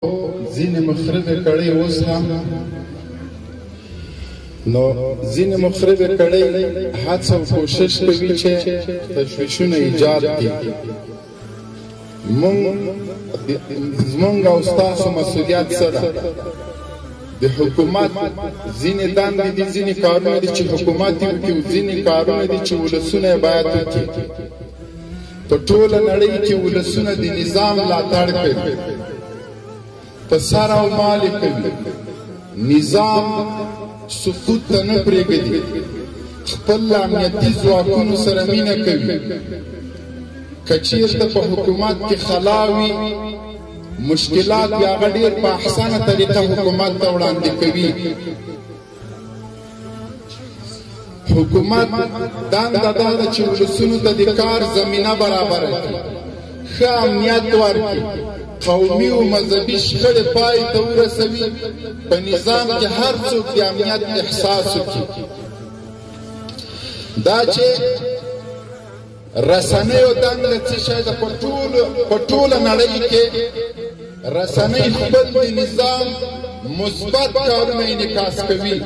ځینې مخربې کړۍ اوس هم نو ځینې مخربې کړۍ هڅه او کوشش کوي چې تشویشونه ایجاد کړي. زمونږ او ستاسو مسؤلیت څه ده؟ د حکومت ځینې دندې دي، ځینې کارونه دي چې حکومت یې وکړي، ځینې کارونه دي چې ولسونه یې باید وکړي. په ټوله نړۍ کې ولسونه د نظام ملاتړ کوي، په سر او مال یې کوي، نظام سقوط ته نه پرېږدي، خپل امنیتي ځواکونو سره مینه کوي. که چېرته په حکومت کې خلا وي، مشکلات بیا هغه ډېر په احسنه طریقه حکومت ته وړاندې کوي. حکومت دنده دا ده چې ولسونو ته د کار زمینه برابره کړي، ښه امنیت ورکړي، قومي او مذهبي شخړې پای ته ورسوي، په نظام کې هر څوک د امنیت احساس وکړي. دا چې رسنیو دنده څه شی ده؟ په ټوله نړۍ کې رسنۍ خپل د نظام مثبت کارونه انعکاس کوي.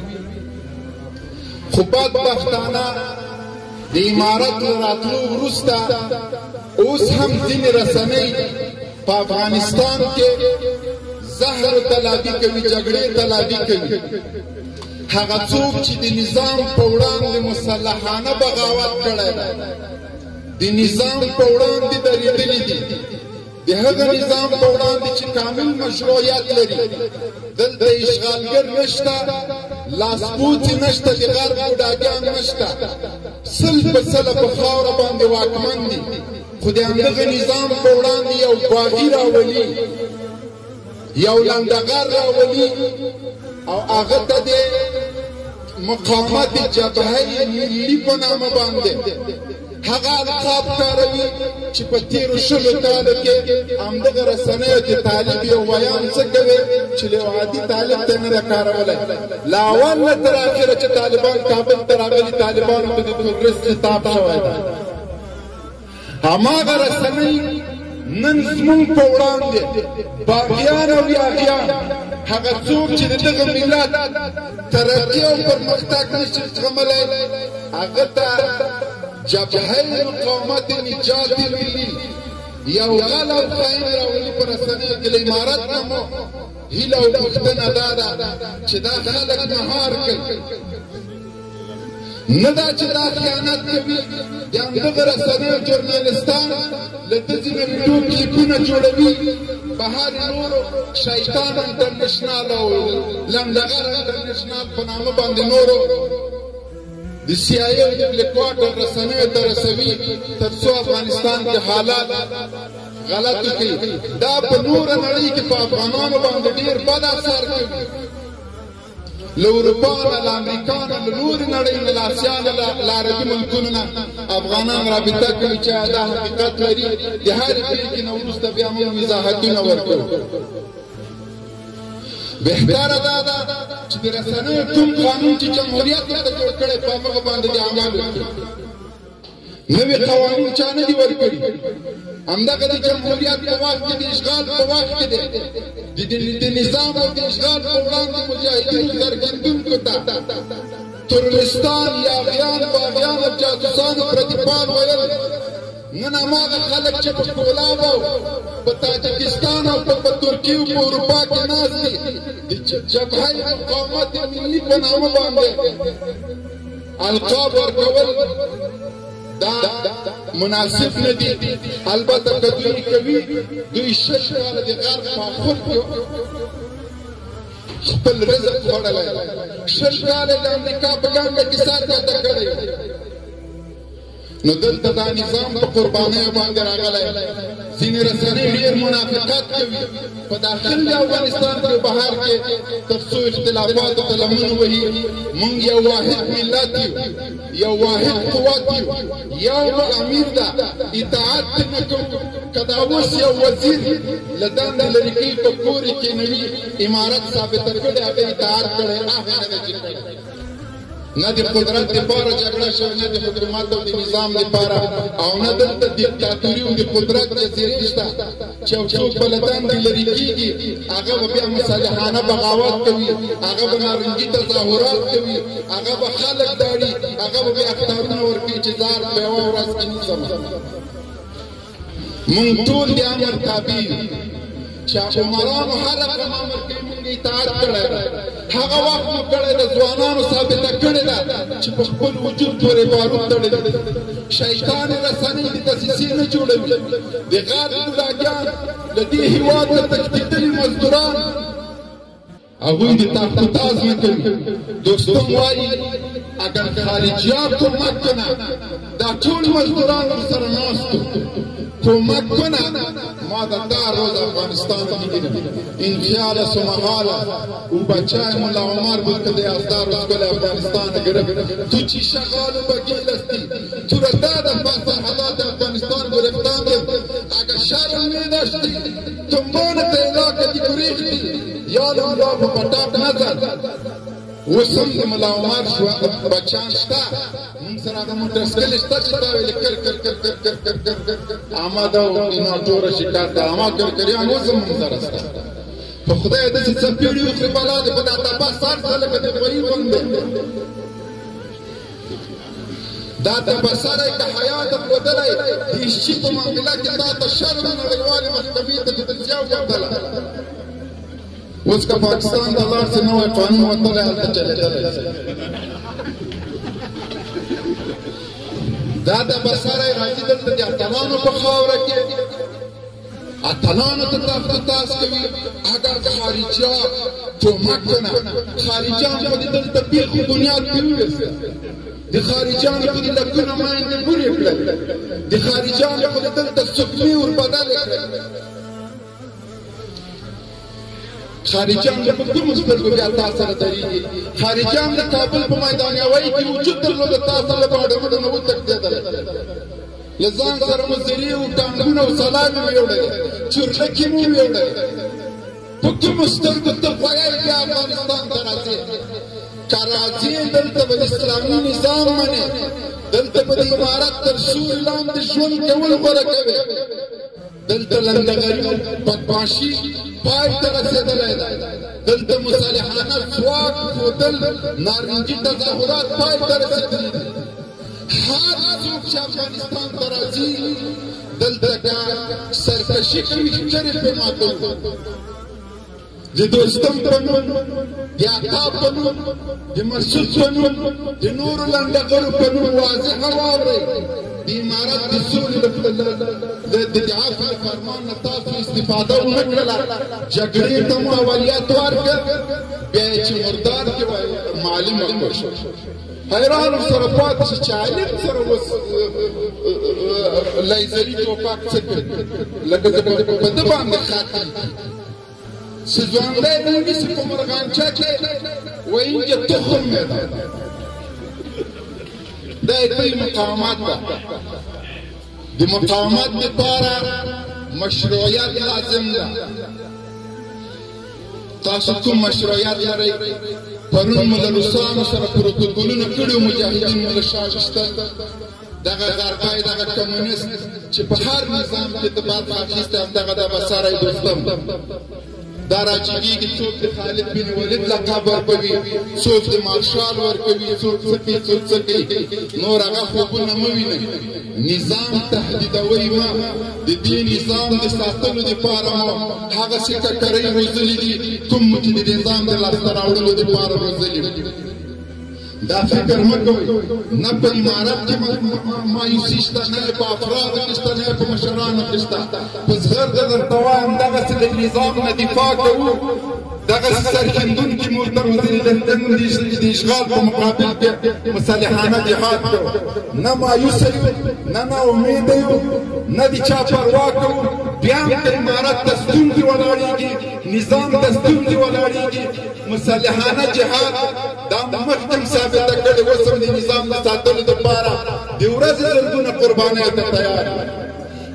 خو بدبختانه د امارت له راتلو وروسته اوس هم ځینې رسنۍ په افغانستان کې زهر تلابي کوي، جګړې تلابي کوي. هغه څوک چې د نظام په وړاندې مسلحانه بغاوت کړی دی، د نظام په وړاندې درېدلي دي، د هغه نظام په وړاندې چې کامل مشروعیت لري. دلته اشغالګر نشته، لاسپوڅي نشته، د غرب بوډاګان نشته، سل په سله په خاوره باندې واکمن دي. خو د همدغه نظام په وړاندې یو باغي راولي، یو لنډغر راولي او هغه ته د مقاومت جبهه ملي په نامه باندې هغه القاب کاروي چې په تېرو شلو کالو کې همدغه رسنیو د طالب یو بیان څه کوي چې یو عادي طالب ته نه ده کارولی. له اول نه تر اخره چې طالبان کابل ته راغلي، طالبانو ته د پروګرس خطاب شوی دی. هماغه رسنۍ نن زمونږ په وړاندې باغیان او یاغیان، هغه څوک چې د دغه ملت ترقي او پرمختګ نشي زغملی، هغه ته جبهه مقاومت نجات ملي یو غلط خاین راولي په رسنیو کې. له امارت نه مو هیله او پوښتنه دا ده چې دا خلک مهار کړي، نه دا چې دا خیانت کوي. د همدغه رسنیو ژورنالستان له ده ځینې ویډیو کلیپونه جوړوي، بهر نورو شیطان انټرنشنال او لنډغر انټرنشنال په نامه باندې نورو د سی آی ای د لیکواټر رسنیو ته رسوي، تر څو افغانستان کې حالات غلط کړي. دا په نوره نړۍ کې په افغانانو باندې ډېر بد اثر کوي. له اروپا نه، له امریکا نه، له نورې نړۍ نه، له اسیا نه، له عربي ملکونو نه افغانان رابطه کوي چې دا حقیقت لري. د هرې پرېکړې نه وروسته بیا موږ وضاحتونه ورکوو. بهتره دا ده چې د رسنیو کوم قانون چې جمهوریت ورته جوړ کړی په هغه باندې د عمل وکړي. نوي قوانین چا نه دي ورکړي. همدغه د جمهوریت په وخت کې، د اشغال په وخت کې د نظام او د اشغال په وړاندې مجاهدینو زرګندونکو ته ترورستان، یاغیان، باغیان او جاسوسانو پردیپال ویل. نن هماغه خلک چې په کولاب او په تاجکستان او په ترکیې او په اروپا کې ناست دي، د جبهه مقاومت ملي په نامه باندې القاب ورکول دا مناسب نه دي. البته که دوی کوي، دوی شل کاله د غرب ماحول کې خپل رزق خوړلی، شل کاله د امریکا په ګانده کې ساته کړی. نو دلته دا نظام په قربانیو باندې راغلی. ځینې رسنۍ ډېر منافقت کوي په داخل د افغانستان کې، بهر کې، تر څو اختلافاتو ته لمن وهي. موږ یو واحد ملت یو، یو واحد قوت یو، یو امیر ده، اطاعت نه کوو. که دا اوس یو وزیر له دندې لرې کوي، په کور یې کېنوي، امارت ثابته کړې، هغه اطاعت کړی، هغه نه ده چې کړی. نه د قدرت دپاره جګړه شوې، نه د حکومت او د نظام دپاره، او نه دلته دیکتاتوري او د قدرت جزیرې شته چې یو څوک بله دندې لرې کېږي، هغه به بیا مسلحانه بغاوت کوي، هغه به نارنجي تظاهرات کوي، هغه به خلک داړي، هغه به بیا اخطارونه ورکوي چې زار په یوه ورځ کې نیسم. مونږ ټول د امر تابع یو چې عمرانو هر کوم امر کوي مونږ اطاعت کړی ده. هغه وخت مو کړی ده، ځوانانو ثابته کړې ده چې په خپل وجود پورې بارود تړلی ده. شیطان رسنۍ د دسیسې نه جوړوي. د غار ګوډاګیان له دې هېواد نه تښتېدلي مزدوران هغوی د تخت و تاز نه کوي. دوستم وایي اگر خارجیان کمک کنه دا ټول مزدوران ورسره ناست کمک کنه ما در ده روز افغانستان میگیرم. این خیال است و محاله. او بچه مولا عمر بود که ده 11 روز گل افغانستان گرفت. تو چی شغال و بگیل استی؟ تو را داد پس حالات افغانستان گرفتان گرفت. اگر شرم می داشتی تنبان پیدا کدی گریختی یادم را په پټاپ نظر. اوس هم د ملا عمر بچیان شته، موږ سره هغه موټرسایکل شته چې دا ویلې کر کر کر کر کر کر کر کر کر احمد او اینا ټوله شکایت ده. اما کرکریان اوس هم موږ سره شته. په خدای داسې څپېړې وخوري بلا دې په دا تپاس سر څه لکه د غویي غوندې. دا تبصره که حیا درلودلی د هیڅ په معامله کې تا ته شرم نړیوالې محکمې ته لیدلتیا وکړله. اوس که پاکستان ته لاړ شي نوی قانون وتلی هلته چلېدلی شي. دا تبصره راځي دلته د اتلانو په خاوره کې اتلانو ته تخت و تاز کوي. اگر خارجیان کمک کنه، خارجیان خو دې دلته پېښو بنیاد پرې وویسته، د خارجیانو خو دې لکونه مایندې بورې کړل، د خارجیانو خو دې دلته سکمې وربدلې کړل. خارجیان په کومو سترګو بیا تا سره درېږي؟ خارجیان د کابل په میدان یوایي کې وجود درلوده، تا سره به اډمونه نه وتښتېدل. له ځان سره مو زرې و ټانګونه او سلامې مو یوړلې، چورلکې مو یوړلې. په کومو سترګو ته وایې بیا افغانستان ته راځې؟ که راځې دلته به د اسلامي نظام منې، دلته به د عمارت تر سوري لاندې ژوند کول غوره کوې. دلته لنډغري بدماشي پای ته رسېدلی ده، دلته مصالحانه ځواک ښودل نارنجي تظاهرات پای ته رسېدلي دي. هر څوک چې افغانستان ته راځي دلته که سرکشي کوي ښکرې پرې ماتوي. د دوستم په نوم، د عطا په نوم، د مسعود په نوم، د نورو لنډغرو په نوم واضحه واورئ. د امارت د سولې د عفو فرمان نه تاسو استفاده ونه کړله، جګړې ته مو اوليات ورکړه، بیا یې چې مردار کې معلومه کړه. حیران ورسره پاتې شي چې عالم سره اوس لیزري ټوپک څه کوي، لکه په ده باندې خاطي څه ژوندی ونیسي په مرغانچه کې وایي اینجا تخم میده. دا یې مقاومت ده. د مقاومت دپاره مشروعیت لازم ده. تاسو کوم مشروعیت لرئ؟ پرون مو له روسانو سره پروتوکولونه کړي، مجاهدین مو له شا ویشتل. دغه غربای دغه کمونیست چې په هر نظام کې د برخه اخیستی همدغه د بساری دوستم دا راجګېږي. څوک د خالد بن ولید لقب ورکوي، څوک د مارشال ورکوي، څوک څه کوي، څوک څه کوي. نور هغه خوبونه مه وینئ. نظام تهدیدوئ مه. د دې نظام د ساتلو دپاره مو هغسې ککرۍ روزلي دي کوم چې د نظام د لاسته راوړلو دپاره روزلي. دا فکر مه کوئ. نه په امارت کې مایوسي شته، نه په افرادو کې شته، نه په مشرانو کې شته. په زغرده درته وایم دغسې د نظام نه دفاع کوو، دغسې سرښندونکي مو ورته روزلي د اشغال په مقابل کې مسلحانه جهاد کوو. نه مایوسه یو، نه ناامیده یو، نه د چا پروا کوو. بیا هم د امارت ته ستونزې ولاړېږي، نظام ته ستونزې ولاړېږي. مسلحانه جهاد دا مخکې هم ثابته کړې، اوس هم د نظام د ساتلو دپاره د ورځې زرګونه قربانیو ته تیار دي.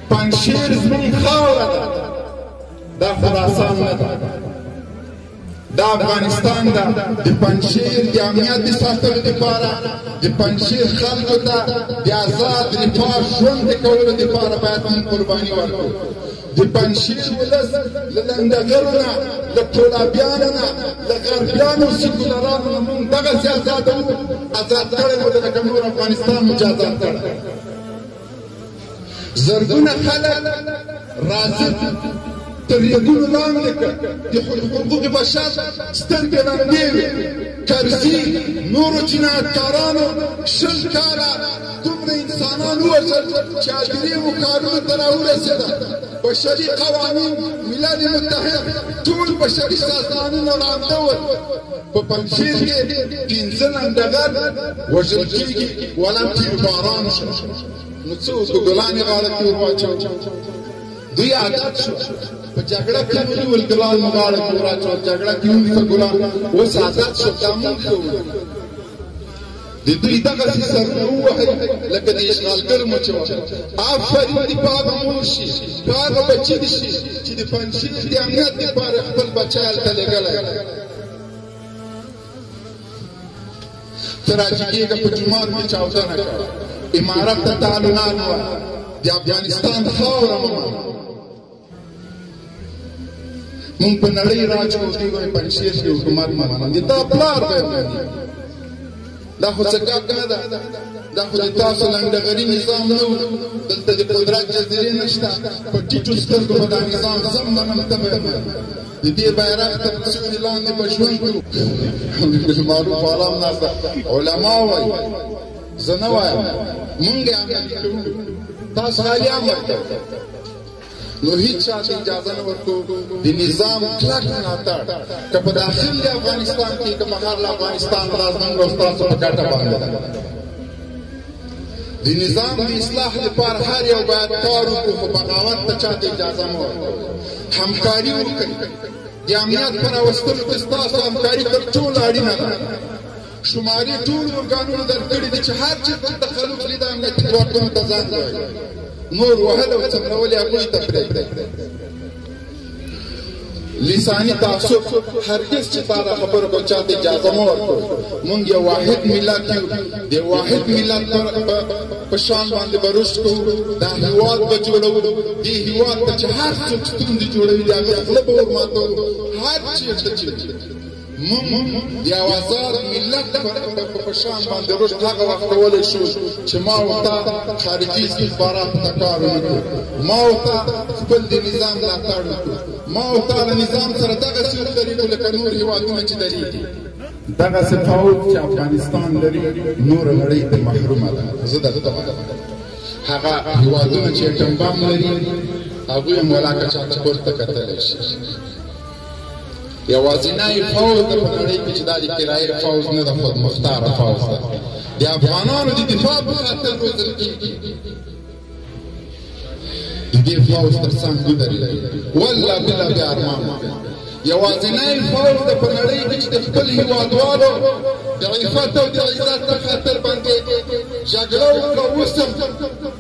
پنجشیر زموږ خاوره ده، دا خراسان نه ده. دا افغانستان دا د پنجشیر د امنیت د ساتلو دپاره د پنجشیر خلکو ته د آزاد رفاه ژوند د کولو دپاره باید موږ قرباني ورکړو. د پنجشیر ولس له لنډغرو نه، له ټولابیانو نه، له غربیانو سیکولرانو نه موږ دغسې آزادوو. آزاد کړی مو ده لکه نور افغانستان مو چې آزاد کړی. زرګونه خلک راځي تر یګونو لاندې کړ، د حقوق بشر سترګې ړندې وې. کرزي نورو جنایتکارانو 20 کاله دومره انسانان ووژل چې عادلې کارونو ته راورسېده. بشري قوانین، ملل متحد، ټول بشري سازمانونه ړانده ول. په پنجشیر کې 15 لنډغر وژل کېږي، ولم تیرباران شو. نو څه وکړو؟ ګلان یې غاړه کې ور واچول. دوی عادت شو په جګړه کې ونیول، ګلان مو غاړه کې ور واچول. جګړه کې ونیول ګلان، اوس عادت شو. دا موږ کوو. د دوی دغسې سرونه ووهئ لکه د اشغالګر مچه وهل. آفرین دې په هغه مور شي، په هغه بچي دې شي چې د پنجشیر د امنیت دپاره خپل بچی هلته لېږلی. ته راجګېږه په جومات کې چاودنه کوه، امارت ته تعلقات وایه، د افغانستان خاوره مه منه. مونږ په نړۍ راج کوو، دوی وایي پنجشیر کې حکومت مه منم. د تا پلار به یې مني. دا خو څه ګپ نه ده. دا خو د تاسو لنډغري نظام نه و. دلته د قدرت جزیرې نشته. په ټیټو سترګو به دا نظام زه منم، ته به یې منې. د دې بیرغ تر سیوري لاندې به ژوند کوو. بالمعروف عالم ناسته علما وایي، زه نه وایم، مونږ یې عملي کوو. تاسو خالي عمل کوئ. نو هیڅ چا ته اجازه نه ورکوو. د نظام کلک ملاتړ که په داخل د افغانستان کې که بهر له افغانستان راز موږ او ستاسو په ګټه باندې ده. د نظام د اصلاح لپاره هر یو باید کار وکړو، خو بغاوت ته چا ته اجازه مه ورکوو. همکاري وکړئ. د امنیت په راوستلو کې ستاسو همکاري تر ټولو اړینه ده. شمارې ټولو ارګانونو درکړي دي چې هر چېرته تخلف لید امنیتي ځواکونو ته ځان ووایي. نور وهل او څمرول یې هغوی ته پرېږدئ. لساني تعصب هرګز چې تا دا خبرو به چا ته اجازه مه ورکړو. مونږ یو واحد ملت یو. د واحد ملت په شان باندې به رشد کوو. دا هېواد به جوړوو. دې هېواد ته چې هر څوک ستونزې جوړوي د هغې خوله به ور ماتوو. هر چېرته چې مونږ د یو آزاد ملت په شان باندې رشد هغه وخت کولی شو چې ما او تا خارجي استخباراتو ته کار ونه کړو. ما او تا خپل د نظام ملاتړ وکړو. ما او تا له نظام سره دغسې ودرېږو لکه نور هېوادونه چې درېږي. دغسې فوج چې افغانستان لري نوره نړۍ ترې محرومه ده. زه درته وایم هغه هېوادونه چې اټم بم لري هغوی هم ولاکه چاته پورته کتلی شي. یوازینی فوج ده په نړۍ کې چې دا د کرایې فوج نه ده، خودمختاره فوج ده. د افغانانو د دفاع په خاطر روزل کېږي. د دې فوج تر څنګ ودرېږي، والله بالله بیا ارمان وکړئ. یوازینی فوج ده په نړۍ کې چې د خپل هېوادوالو د عفت او د عزت په خاطر باندې جګړه وکړه. اوس هم